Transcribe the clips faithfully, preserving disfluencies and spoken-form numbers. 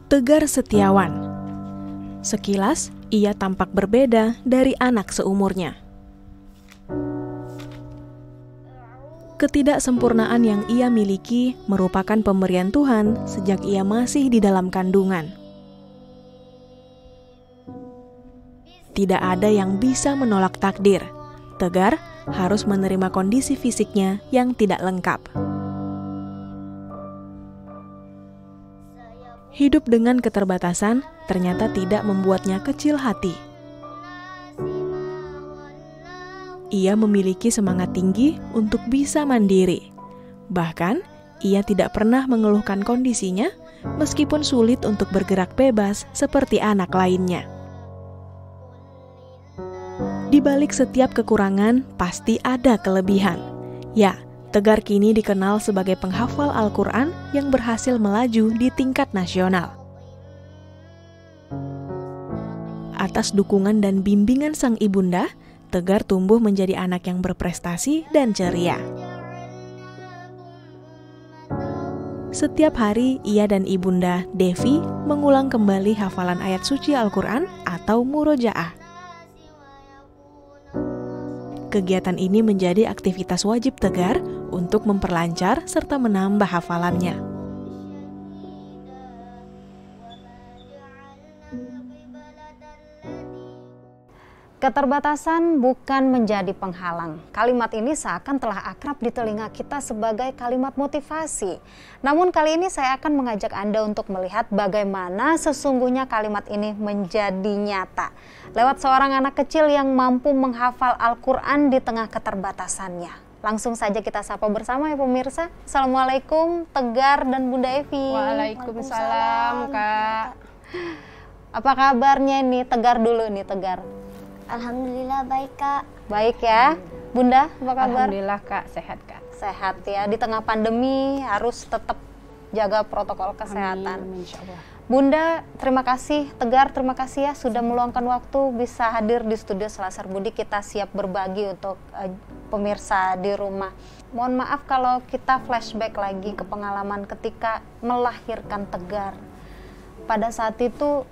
Tegar Setiawan. Sekilas, ia tampak berbeda dari anak seumurnya. Ketidaksempurnaan yang ia miliki merupakan pemberian Tuhan sejak ia masih di dalam kandungan. Tidak ada yang bisa menolak takdir. Tegar harus menerima kondisi fisiknya yang tidak lengkap. Hidup dengan keterbatasan ternyata tidak membuatnya kecil hati. Ia memiliki semangat tinggi untuk bisa mandiri. Bahkan, ia tidak pernah mengeluhkan kondisinya meskipun sulit untuk bergerak bebas seperti anak lainnya. Di balik setiap kekurangan, pasti ada kelebihan. Ya, Tegar kini dikenal sebagai penghafal Al-Quran yang berhasil melaju di tingkat nasional. Atas dukungan dan bimbingan sang ibunda, Tegar tumbuh menjadi anak yang berprestasi dan ceria. Setiap hari, ia dan ibunda, Devi, mengulang kembali hafalan ayat suci Al-Quran atau murojaah. Kegiatan ini menjadi aktivitas wajib Tegar untuk memperlancar serta menambah hafalannya. Keterbatasan bukan menjadi penghalang. Kalimat ini seakan telah akrab di telinga kita sebagai kalimat motivasi. Namun kali ini saya akan mengajak Anda untuk melihat bagaimana sesungguhnya kalimat ini menjadi nyata. Lewat seorang anak kecil yang mampu menghafal Al-Quran di tengah keterbatasannya. Langsung saja kita sapa bersama ya pemirsa. Assalamualaikum Tegar dan Bunda Evi. Waalaikumsalam Kak. Apa kabarnya nih? Tegar dulu nih Tegar. Alhamdulillah baik Kak. Baik ya. Bunda, apa kabar? Alhamdulillah Kak, sehat Kak. Sehat ya. Di tengah pandemi harus tetap jaga protokol kesehatan. Amin, insya Allah. Bunda, terima kasih. Tegar, terima kasih ya sudah meluangkan waktu bisa hadir di studio Selasar Budi. Kita siap berbagi untuk uh, pemirsa di rumah. Mohon maaf kalau kita flashback lagi ke pengalaman ketika melahirkan Tegar. Pada saat itu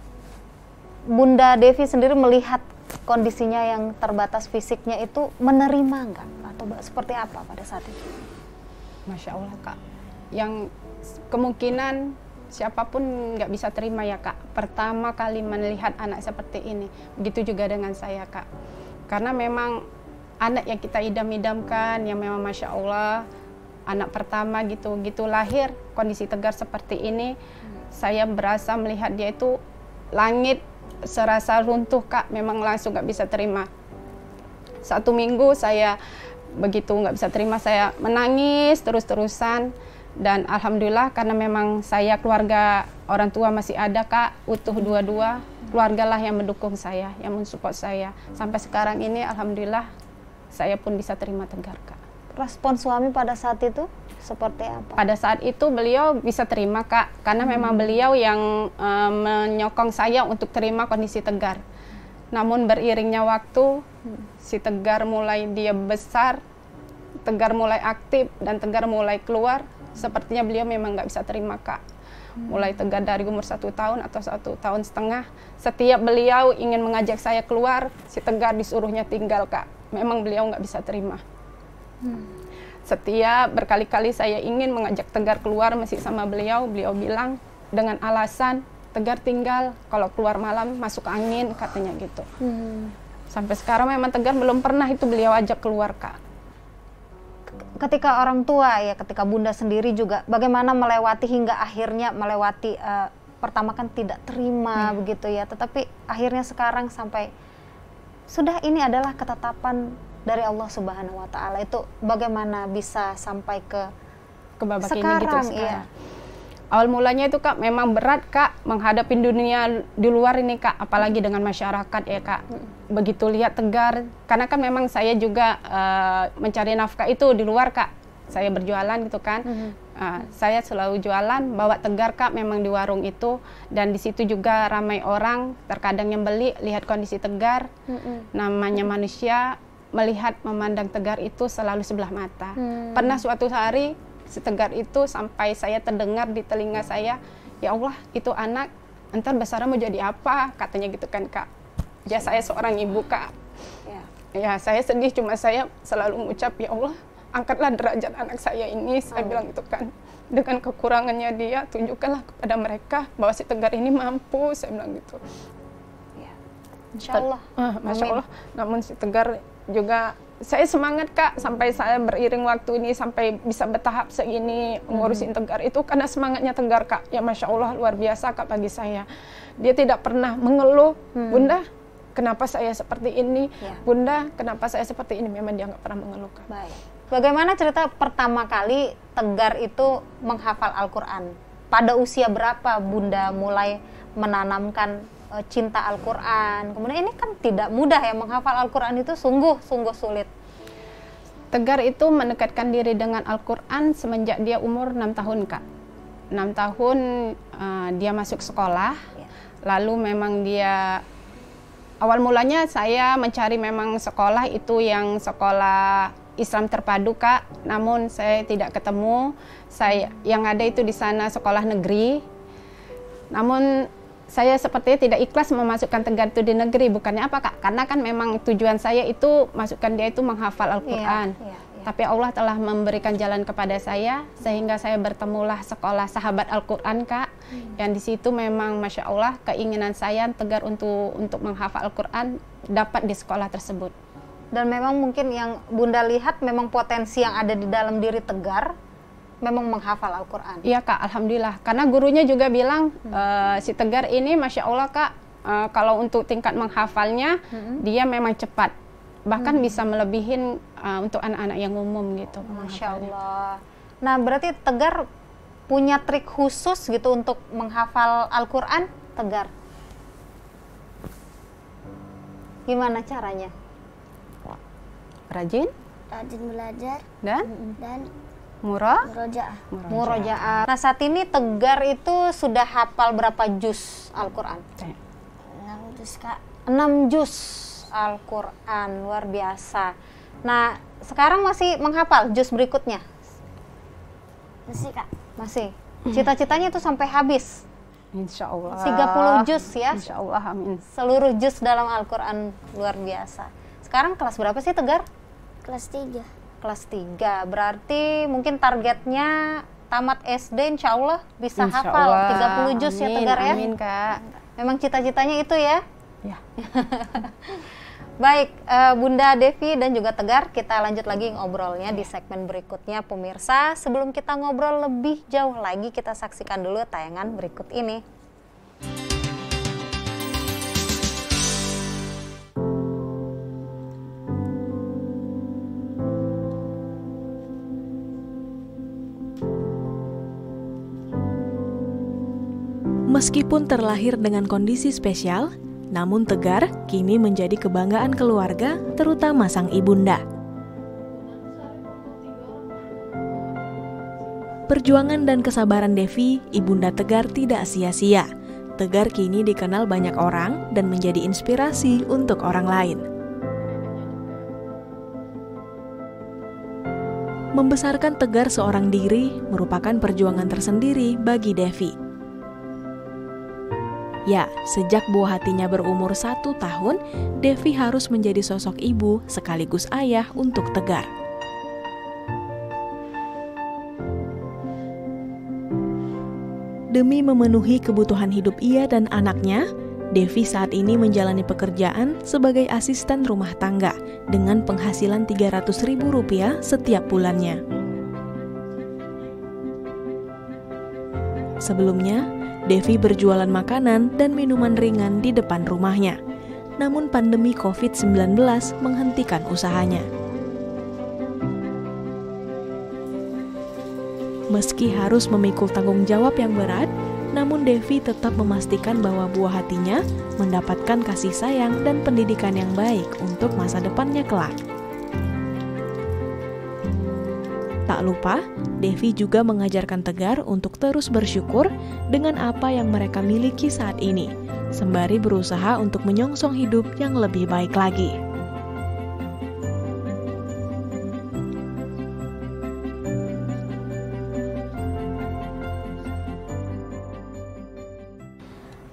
Bunda Devi sendiri melihat kondisinya yang terbatas fisiknya itu menerima nggak? Atau seperti apa pada saat itu? Masya Allah Kak. Yang kemungkinan siapapun nggak bisa terima ya Kak. Pertama kali melihat anak seperti ini. Begitu juga dengan saya Kak. Karena memang anak yang kita idam-idamkan, yang memang Masya Allah, anak pertama gitu, gitu lahir, kondisi Tegar seperti ini, hmm. saya berasa melihat dia itu langit, serasa runtuh Kak, memang langsung nggak bisa terima. Satu minggu saya begitu nggak bisa terima, saya menangis terus-terusan. Dan Alhamdulillah karena memang saya keluarga orang tua masih ada Kak, utuh dua-dua, keluargalah yang mendukung saya, yang mensupport saya. Sampai sekarang ini Alhamdulillah saya pun bisa terima Tegar Kak. Respon suami pada saat itu seperti apa? Pada saat itu beliau bisa terima Kak, karena hmm. memang beliau yang uh, menyokong saya untuk terima kondisi Tegar. Namun beriringnya waktu, hmm. si Tegar mulai dia besar, Tegar mulai aktif, dan Tegar mulai keluar, sepertinya beliau memang nggak bisa terima Kak. Hmm. Mulai Tegar dari umur satu tahun atau satu tahun setengah, setiap beliau ingin mengajak saya keluar, si Tegar disuruhnya tinggal Kak. Memang beliau nggak bisa terima. Hmm. Setiap berkali-kali saya ingin mengajak Tegar keluar masih sama beliau, beliau bilang dengan alasan Tegar tinggal, kalau keluar malam masuk angin katanya gitu. Hmm. Sampai sekarang memang Tegar belum pernah itu beliau ajak keluar Kak. Ketika orang tua ya, ketika Bunda sendiri juga bagaimana melewati hingga akhirnya melewati uh, pertama kan tidak terima hmm. begitu ya, tetapi akhirnya sekarang sampai sudah ini adalah ketetapan dari Allah Subhanahu wa Ta'ala, itu bagaimana bisa sampai ke ke babak sekarang, ini gitu sekarang. Iya. Awal mulanya itu Kak memang berat Kak menghadapi dunia di luar ini Kak, apalagi dengan masyarakat ya Kak. Hmm. Begitu lihat Tegar, karena kan memang saya juga uh, mencari nafkah itu di luar Kak. Saya berjualan gitu kan. Hmm. Uh, saya selalu jualan bawa Tegar Kak memang di warung itu, dan di situ juga ramai orang, terkadang yang beli lihat kondisi Tegar. Hmm. Namanya manusia melihat memandang Tegar itu selalu sebelah mata. Hmm. Pernah suatu hari si Tegar itu sampai saya terdengar di telinga saya, ya Allah itu anak entar besar mau jadi apa, katanya gitu kan Kak. Ya saya seorang ibu Kak. Ya. Ya saya sedih, cuma saya selalu mengucap ya Allah angkatlah derajat anak saya ini, saya Amin. bilang gitu kan. Dengan kekurangannya dia, tunjukkanlah kepada mereka bahwa si Tegar ini mampu, saya bilang gitu. Ya. Insya Allah. Ah, Masya Amin. Allah. Namun si Tegar juga, saya semangat Kak, sampai saya beriring waktu ini, sampai bisa bertahap segini ngurusin Tegar itu karena semangatnya Tegar Kak. Ya Masya Allah luar biasa Kak bagi saya. Dia tidak pernah mengeluh, Hmm. Bunda kenapa saya seperti ini, Ya. Bunda kenapa saya seperti ini, memang dia nggak pernah mengeluh Kak. Baik. Bagaimana cerita pertama kali Tegar itu menghafal Al-Quran? Pada usia berapa Bunda mulai menanamkan e, cinta Al-Quran? Kemudian ini kan tidak mudah ya, menghafal Al-Quran itu sungguh-sungguh sulit. Tegar itu mendekatkan diri dengan Al-Quran semenjak dia umur enam tahun Kak. enam tahun uh, dia masuk sekolah, Ya. lalu memang dia, awal mulanya saya mencari memang sekolah itu yang sekolah Islam terpadu Kak, namun saya tidak ketemu. Saya yang ada itu di sana sekolah negeri. Namun saya sepertinya tidak ikhlas memasukkan Tegar itu di negeri. Bukannya apa Kak? Karena kan memang tujuan saya itu masukkan dia itu menghafal Al-Quran. Iya, iya, iya. Tapi Allah telah memberikan jalan kepada saya sehingga saya bertemulah sekolah sahabat Al-Quran Kak. Hmm. Yang di situ memang Masya Allah keinginan saya Tegar untuk untuk menghafal Al-Quran dapat di sekolah tersebut. Dan memang mungkin yang Bunda lihat memang potensi yang ada di dalam diri Tegar memang menghafal Al-Quran. Iya Kak, Alhamdulillah. Karena gurunya juga bilang hmm. uh, si Tegar ini Masya Allah Kak, uh, kalau untuk tingkat menghafalnya hmm. dia memang cepat. Bahkan hmm. bisa melebihin uh, untuk anak-anak yang umum gitu. Masya Allah. Nah berarti Tegar punya trik khusus gitu untuk menghafal Al-Quran, Tegar? Gimana caranya? Rajin Rajin belajar dan dan murah murojaah. Murojaah. Nah saat ini Tegar itu sudah hafal berapa juz Al-Quran? enam juz Kak. enam juz Al-Quran, luar biasa. Nah sekarang masih menghafal juz berikutnya? Masih Kak. Masih. Cita-citanya itu sampai habis Insya Allah tiga puluh juz ya? Insya Allah amin. Seluruh juz dalam Al-Quran, luar biasa. Sekarang kelas berapa sih Tegar? Kelas tiga. Kelas tiga, berarti mungkin targetnya tamat S D insya Allah bisa Insya hafal Allah. tiga puluh juz ya Amin, Tegar ya? Amin Kak. Memang cita-citanya itu ya? Ya. Baik, uh, Bunda Devi dan juga Tegar, kita lanjut lagi ngobrolnya di segmen berikutnya pemirsa. Sebelum kita ngobrol lebih jauh lagi, kita saksikan dulu tayangan berikut ini. Meskipun terlahir dengan kondisi spesial, namun Tegar kini menjadi kebanggaan keluarga, terutama sang ibunda. Perjuangan dan kesabaran Devi, ibunda Tegar tidak sia-sia. Tegar kini dikenal banyak orang dan menjadi inspirasi untuk orang lain. Membesarkan Tegar seorang diri merupakan perjuangan tersendiri bagi Devi. Ya, sejak buah hatinya berumur satu tahun, Devi harus menjadi sosok ibu sekaligus ayah untuk Tegar. Demi memenuhi kebutuhan hidup ia dan anaknya, Devi saat ini menjalani pekerjaan sebagai asisten rumah tangga dengan penghasilan tiga ratus ribu rupiah setiap bulannya. Sebelumnya, Devi berjualan makanan dan minuman ringan di depan rumahnya. Namun pandemi covid sembilan belas menghentikan usahanya. Meski harus memikul tanggung jawab yang berat, namun Devi tetap memastikan bahwa buah hatinya mendapatkan kasih sayang dan pendidikan yang baik untuk masa depannya kelak. Tak lupa, Devi juga mengajarkan Tegar untuk terus bersyukur dengan apa yang mereka miliki saat ini, sembari berusaha untuk menyongsong hidup yang lebih baik lagi.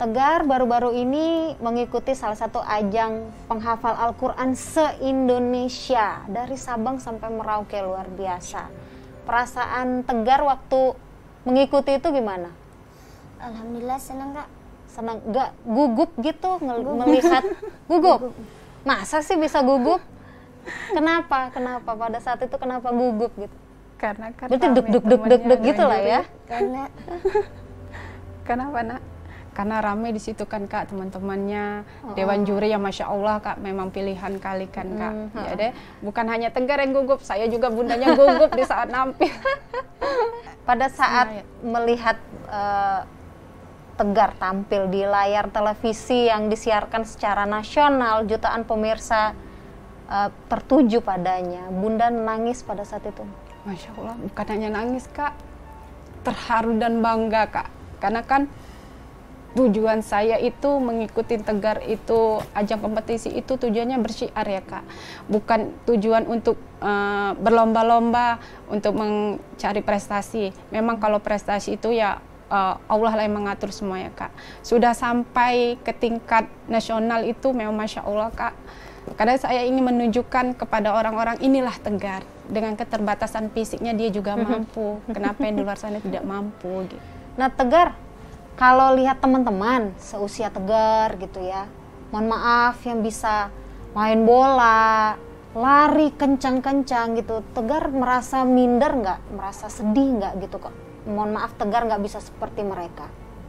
Tegar baru-baru ini mengikuti salah satu ajang penghafal Al-Quran se-Indonesia. Dari Sabang sampai Merauke, luar biasa. Perasaan Tegar waktu mengikuti itu gimana? Alhamdulillah senang kak. Senang, gak gugup gitu ngel- melihat gugup? Masa sih bisa gugup? Kenapa? Kenapa pada saat itu kenapa gugup gitu? Karena kan Berarti rame deg deg deg temennya, deg deg gitu lah juri. ya? Karena Kenapa nak? Karena rame di situ kan kak teman-temannya, Oh. dewan juri yang masya Allah kak memang pilihan kali kan kak. Hmm, ha. Jadi bukan hanya Tegar yang gugup, saya juga bundanya gugup di saat nampil. Pada saat Semangat. melihat eh, Tegar tampil di layar televisi yang disiarkan secara nasional, jutaan pemirsa eh, tertuju padanya, Bunda nangis pada saat itu. Masya Allah, bukan hanya nangis kak, terharu dan bangga kak. Karena kan tujuan saya itu mengikuti Tegar itu, ajang kompetisi itu tujuannya bersyiar ya kak. Bukan tujuan untuk uh, berlomba-lomba, untuk mencari prestasi. Memang kalau prestasi itu ya uh, Allah lah yang mengatur semua ya kak. Sudah sampai ke tingkat nasional itu memang Masya Allah kak. Karena saya ingin menunjukkan kepada orang-orang inilah Tegar. Dengan keterbatasan fisiknya dia juga mampu. Kenapa yang di luar sana tidak mampu gitu. Nah Tegar, kalau lihat teman-teman seusia Tegar gitu ya, mohon maaf yang bisa main bola, lari kencang-kencang gitu, Tegar merasa minder nggak? Merasa sedih nggak gitu kok? Mohon maaf Tegar nggak bisa seperti mereka.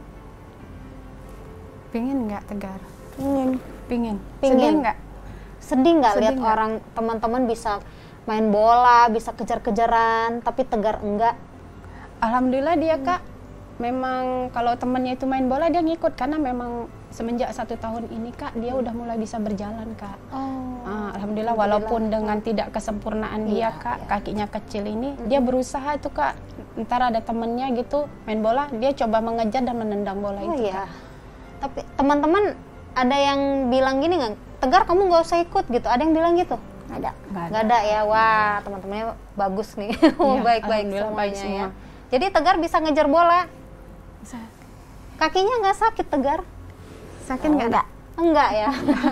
Pingin nggak Tegar? ingin Pingin. Pingin. Sedih nggak? Sedih nggak Sedih lihat nggak? orang teman-teman bisa main bola, bisa kejar-kejaran, tapi Tegar enggak? Alhamdulillah dia kak, memang kalau temennya itu main bola dia ngikut. Karena memang semenjak satu tahun ini kak, dia udah mulai bisa berjalan kak. Oh, Ah, Alhamdulillah, walaupun dengan tidak kesempurnaan dia Iya, kak, iya. kakinya kecil ini, dia berusaha itu kak. Ntar ada temennya gitu main bola, dia coba mengejar dan menendang bola oh itu iya. kak. Tapi teman-teman ada yang bilang gini nggak? Tegar kamu nggak usah ikut gitu. Ada yang bilang gitu? ada. Nggak Nggak ada ya. Wah teman-temannya bagus nih. Iya, Baik-baik alhamdulillah semuanya baik ya. semua. Jadi Tegar bisa ngejar bola. Bisa. Kakinya nggak sakit Tegar? Sakit Oh, nggak? enggak. Enggak ya.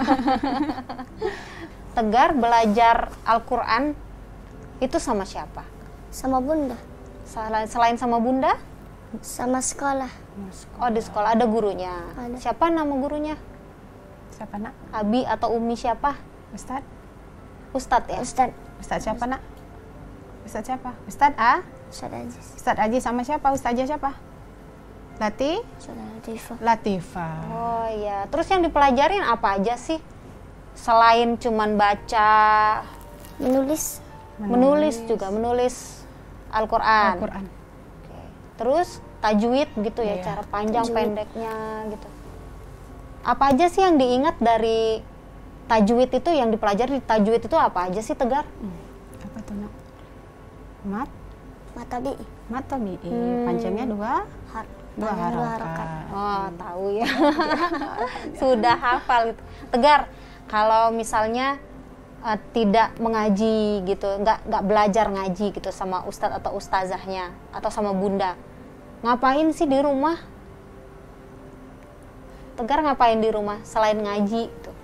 Tegar belajar Al-Quran itu sama siapa? Sama bunda, Selain, selain sama Bunda? sama sekolah. Oh di sekolah ada gurunya. Ada. Siapa nama gurunya? Siapa nak? Abi atau Umi siapa? Ustadz? Ustadz ya? Ustadz, Ustadz siapa nak? Ustadz siapa? Ustadz A? Ustadz Aziz, Ustadz Aji sama siapa? Ustazah siapa? Lati? Ustadz Latifah. Latifah. Oh iya. Terus yang dipelajarin apa aja sih? Selain cuman baca, Menulis, menulis, juga menulis Al-Quran. Al-Quran. Oke. Terus tajwid gitu ya, Iya, cara panjang tajwid. pendeknya gitu. Apa aja sih yang diingat dari tajwid itu, yang dipelajari di tajwid itu apa aja sih Tegar? Hmm. Apa tuh nak? Mat? matabi, Mat tabii. Hmm. Panjangnya dua? har, Dua panjang dua harokat. harokat. Oh tahu ya. Sudah hafal gitu. Tegar, kalau misalnya eh, tidak mengaji gitu, nggak nggak belajar ngaji gitu sama ustadz atau ustazahnya atau sama bunda, ngapain sih di rumah? Tegar ngapain di rumah selain ngaji gitu?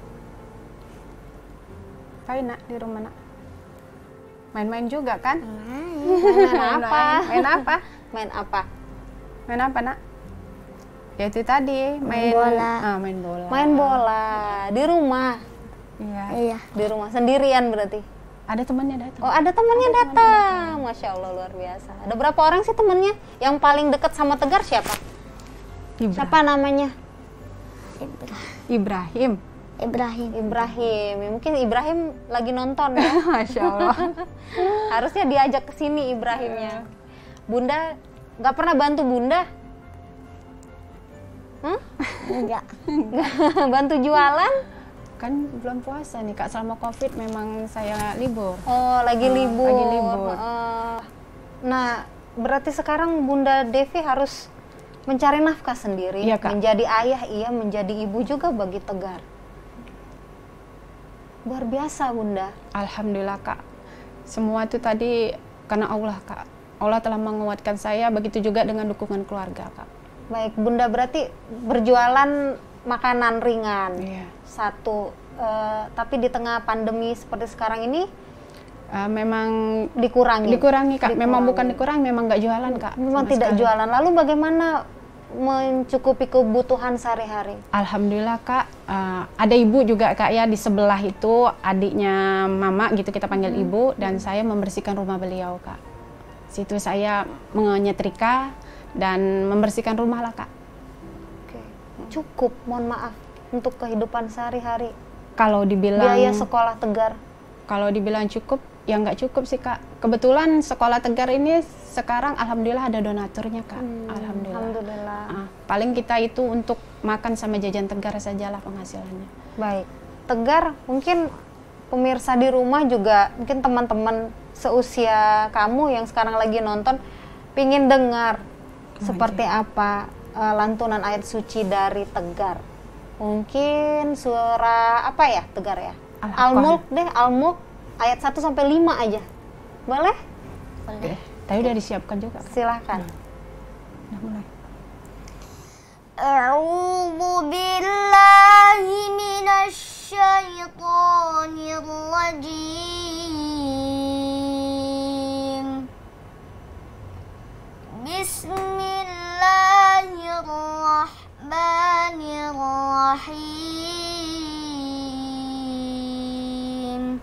Apain nak di rumah nak? Main-main juga kan? Main apa? Main apa? Main apa? Main apa nak? Ya itu tadi main, Main bola. Ah, main bola. Main bola di rumah, Iya. Iya, di rumah sendirian berarti. Ada temannya datang. Oh ada temannya datang, masya Allah luar biasa. Ada berapa orang sih temennya? Yang paling dekat sama Tegar siapa? Ibra- Siapa namanya? Ibra- Ibrahim. Ibrahim. Ibrahim. Ya, mungkin Ibrahim lagi nonton ya. Masya Allah. Harusnya diajak ke sini Ibrahimnya. Bunda nggak pernah bantu Bunda? Hah? Enggak, Bantu jualan? Kan bulan puasa nih kak, selama covid memang saya libur. Oh lagi Ah, libur. lagi libur. Eh, nah berarti sekarang Bunda Devi harus mencari nafkah sendiri. Iya, Kak. Menjadi ayah iya, menjadi ibu juga bagi Tegar. Luar biasa Bunda. Alhamdulillah kak, semua itu tadi karena Allah kak. Allah telah menguatkan saya, begitu juga dengan dukungan keluarga kak. Baik, Bunda berarti berjualan makanan ringan. Iya. Satu, uh, tapi di tengah pandemi seperti sekarang ini Uh, memang dikurangi. Dikurangi Kak. Dikurangi. Memang bukan dikurangi, memang nggak jualan Kak. Memang sama tidak sekali. jualan. Lalu bagaimana mencukupi kebutuhan sehari-hari? Alhamdulillah Kak, uh, ada ibu juga Kak ya di sebelah itu, adiknya Mama gitu kita panggil Hmm. ibu, dan saya membersihkan rumah beliau Kak. Situ saya menyetrika dan membersihkan rumah lah Kak. Oke. Cukup, mohon maaf, untuk kehidupan sehari-hari. Kalau dibilang Biaya sekolah Tegar. Kalau dibilang cukup, ya nggak cukup sih Kak. Kebetulan sekolah Tegar ini sekarang alhamdulillah ada donaturnya Kak. Hmm, Alhamdulillah. Alhamdulillah. Ah, paling kita itu untuk makan sama jajan Tegar sajalah penghasilannya. Baik, Tegar, mungkin pemirsa di rumah juga, mungkin teman-teman seusia kamu yang sekarang lagi nonton, pingin dengar seperti apa uh, lantunan ayat suci dari Tegar. Mungkin surah apa ya Tegar ya? Al-Mulk deh, Al-Mulk ayat satu sampai lima aja. Boleh? Oke. Tadi udah disiapkan juga. Silahkan. Udah mulai. A'udzu billahi minasy syaithanir rajim. Bismillahirrahmanirrahim.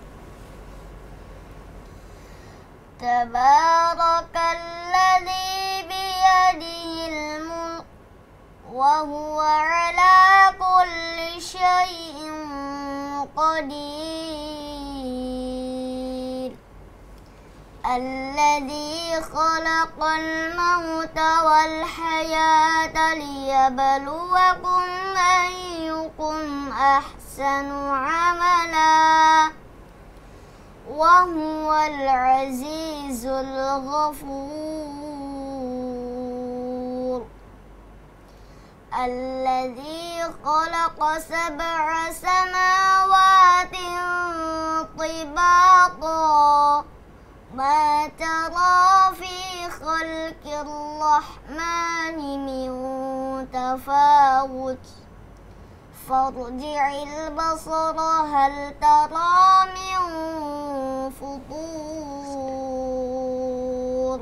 Tabarakalladzi biyadihil mulk wa huwa ala kulli syai'in qadir. Alladzi khalaqal mauta wal hayata liyabluwakum ayyukum ahsanu amala. Wa huwal azizul ghafur. Alladzi khalaqa sab'a samawatin tibaqa. Ma tara fi khalqir rahmani min tafawut. Farji'il basara hal tara min futur.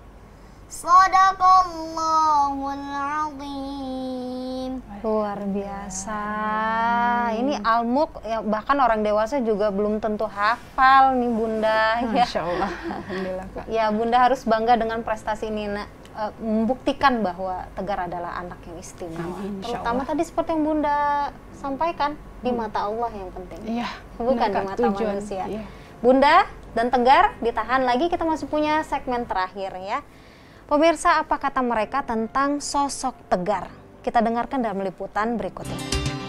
Sadaqallahul azim. Luar biasa. Ini Al-Mulk ya, bahkan orang dewasa juga belum tentu hafal nih Bunda. Ya. Masya Allah. Alhamdulillah Kak. Ya Bunda harus bangga dengan prestasi ini, nak. Uh, membuktikan bahwa Tegar adalah anak yang istimewa. Amin, insya Terutama Allah. tadi seperti yang Bunda sampaikan, di mata Allah yang penting. Iya. Bukan benar, di Kak, mata tujuan. manusia. Iya. Bunda dan Tegar ditahan lagi, kita masih punya segmen terakhir ya. Pemirsa, apa kata mereka tentang sosok Tegar? Kita dengarkan dalam liputan berikut ini.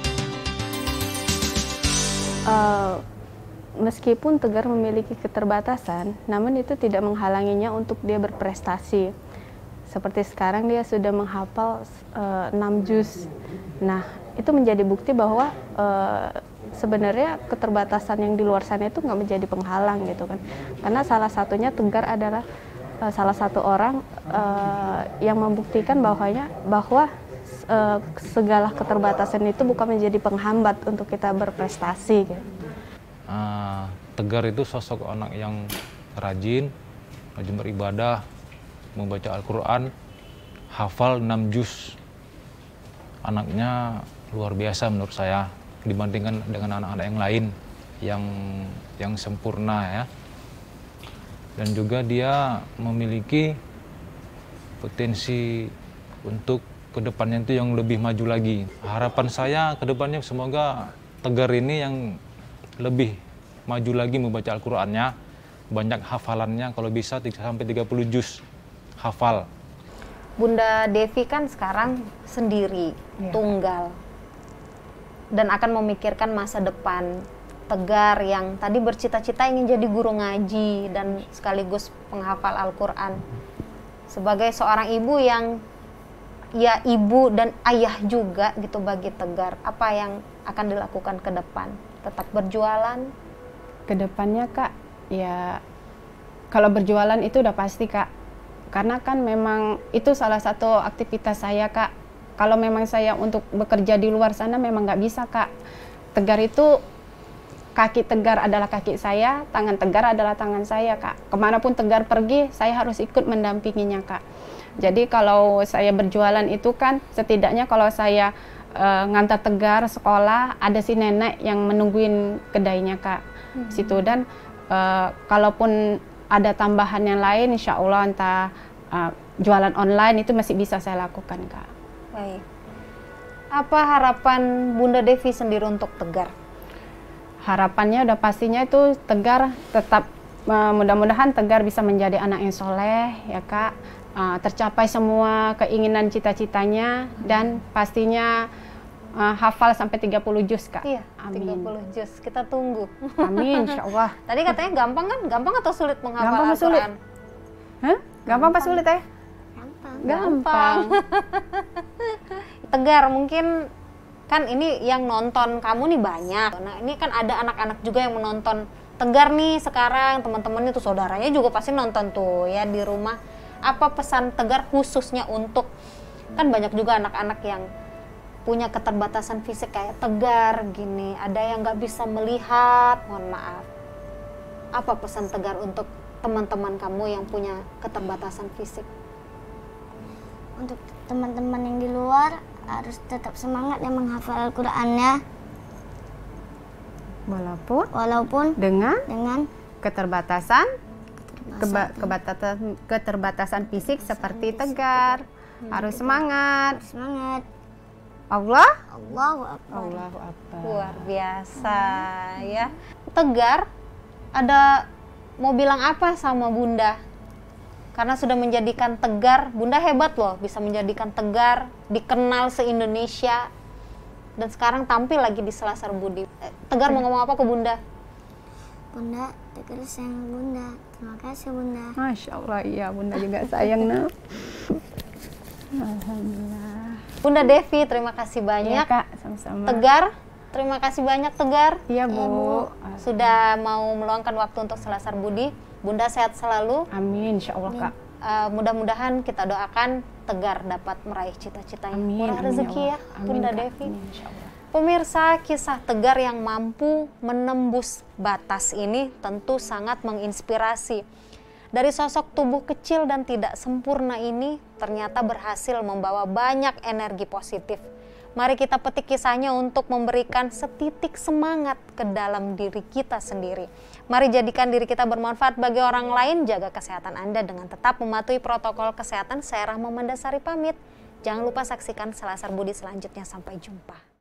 Uh, meskipun Tegar memiliki keterbatasan, namun itu tidak menghalanginya untuk dia berprestasi. Seperti sekarang dia sudah menghafal uh, enam juz. Nah, itu menjadi bukti bahwa uh, sebenarnya keterbatasan yang di luar sana itu nggak menjadi penghalang gitu kan. Karena salah satunya Tegar adalah uh, salah satu orang uh, yang membuktikan bahwanya bahwa uh, segala keterbatasan itu bukan menjadi penghambat untuk kita berprestasi gitu. Uh, Tegar itu sosok anak yang rajin, rajin beribadah, membaca Al-Quran, hafal enam juz. Anaknya luar biasa menurut saya dibandingkan dengan anak-anak yang lain yang yang sempurna ya. Dan juga dia memiliki potensi untuk kedepannya itu yang lebih maju lagi. Harapan saya kedepannya semoga Tegar ini yang lebih maju lagi membaca Al-Qurannya, banyak hafalannya, kalau bisa sampai tiga puluh juz hafal. Bunda Devi kan sekarang sendiri, Iya. tunggal, dan akan memikirkan masa depan. Tegar yang tadi bercita-cita ingin jadi guru ngaji dan sekaligus penghafal Al-Quran. Sebagai seorang ibu yang ya ibu dan ayah juga gitu bagi Tegar, apa yang akan dilakukan ke depan? Tetap berjualan? Kedepannya Kak, ya kalau berjualan itu udah pasti Kak. Karena kan memang itu salah satu aktivitas saya Kak, kalau memang saya untuk bekerja di luar sana memang nggak bisa, Kak. Tegar itu, kaki Tegar adalah kaki saya, tangan Tegar adalah tangan saya, Kak. Kemanapun Tegar pergi, saya harus ikut mendampinginya, Kak. Jadi kalau saya berjualan itu kan, setidaknya kalau saya uh, ngantar Tegar sekolah, ada si nenek yang menungguin kedainya, Kak. Hmm. Situ. Dan uh, kalaupun ada tambahan yang lain, insya Allah entah uh, jualan online itu masih bisa saya lakukan, Kak. Baik. Apa harapan Bunda Devi sendiri untuk Tegar? Harapannya udah pastinya itu Tegar tetap uh, mudah-mudahan Tegar bisa menjadi anak yang soleh, ya Kak. Uh, tercapai semua keinginan cita-citanya dan pastinya uh, hafal sampai tiga puluh juz, Kak. Iya, amin. tiga puluh juz. Kita tunggu. Amin, insya Allah. Tadi katanya gampang kan? Gampang atau sulit menghafal Gampang atau sulit? Al-Quran? Hah? Gampang apa sulit, ya? Gampang. Gampang. Tegar, mungkin kan ini yang nonton kamu nih banyak. Nah, ini kan ada anak-anak juga yang menonton Tegar nih sekarang, teman-temannya tuh saudaranya juga pasti nonton tuh ya di rumah. Apa pesan Tegar khususnya untuk, kan banyak juga anak-anak yang punya keterbatasan fisik kayak Tegar gini, ada yang nggak bisa melihat, mohon maaf. Apa pesan Tegar untuk teman-teman kamu yang punya keterbatasan fisik? Untuk teman-teman yang di luar harus tetap semangat ya menghafal Al-Qur'annya, Walaupun walaupun dengan dengan keterbatasan keba kebatatan, keterbatasan fisik seperti Tegar. Harus semangat. semangat. Allah Allahu Akbar. Allahu Akbar. Luar biasa ya. Tegar, ada mau bilang apa sama Bunda? Karena sudah menjadikan Tegar, Bunda hebat loh, bisa menjadikan Tegar dikenal se-Indonesia dan sekarang tampil lagi di Selasar Budi. Tegar mau ngomong apa ke Bunda? Bunda, Tegar sayang Bunda. Terima kasih Bunda. Masya Allah, iya Bunda juga sayang, nak. Alhamdulillah. Bunda Devi, terima kasih banyak. Iya, Kak, sama-sama. Tegar, terima kasih banyak Tegar. Iya, Bu. Sudah mau meluangkan waktu untuk Selasar Budi. Bunda sehat selalu. Amin, insya Allah, Kak. Uh, mudah-mudahan kita doakan Tegar dapat meraih cita-citanya. Amin, Murah amin, rezeki ya ya, Allah. Amin, Bunda Kak. Devi. Amin, insya Allah. Pemirsa, kisah Tegar yang mampu menembus batas ini tentu sangat menginspirasi. Dari sosok tubuh kecil dan tidak sempurna ini ternyata berhasil membawa banyak energi positif. Mari kita petik kisahnya untuk memberikan setitik semangat ke dalam diri kita sendiri. Mari jadikan diri kita bermanfaat bagi orang lain, jaga kesehatan Anda dengan tetap mematuhi protokol kesehatan. Saya Rahma Mandasari pamit. Jangan lupa saksikan Selasar Budi selanjutnya. Sampai jumpa.